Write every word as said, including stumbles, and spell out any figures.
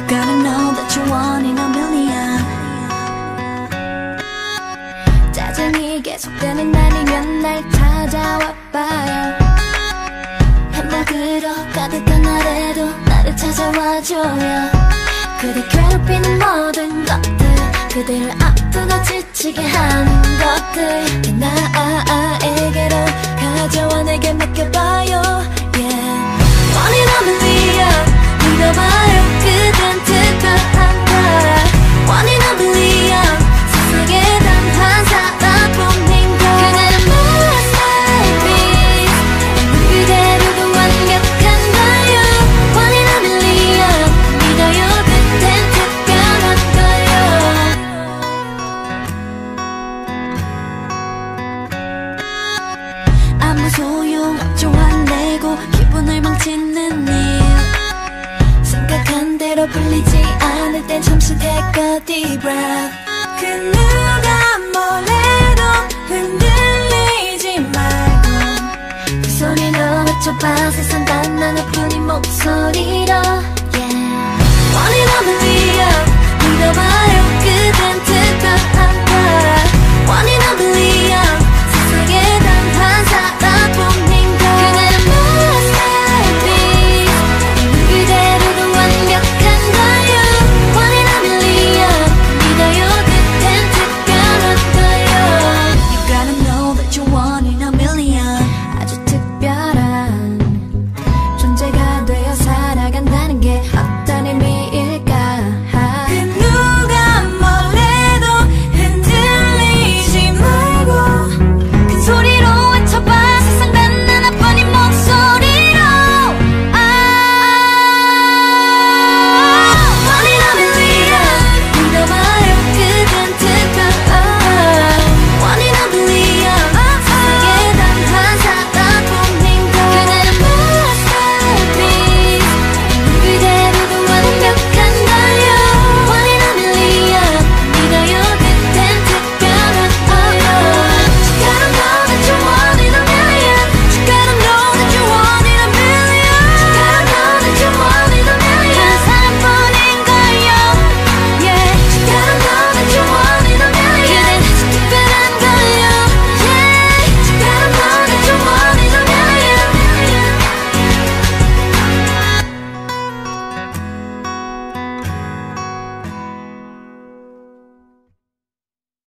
gotta know that you're one in a million. 짜증이 계속되는 날이면 날 찾아와봐요. 행복으로 가득한 날에도 나를 찾아와줘요. 그대 괴롭히는 모든 것들, 그대를 아프고 지치게 하는 것들 나에게로 가져와 내게 맡겨봐요. Yeah. One in a million, 믿어봐요. 그댄 특별한 거야. One in a million, 세상에 단 한 사람뿐인 걸. 그대는 masterpiece, 그대로도 완벽한 거요. One in a million, 믿어요. 그댄 특별한 거요. 아무 소용없죠. 화내고 기분을 망치는 일, 생각한 대로 풀리지 않을 땐 잠시 take a deep breath. 그 누가 뭐래도 흔들려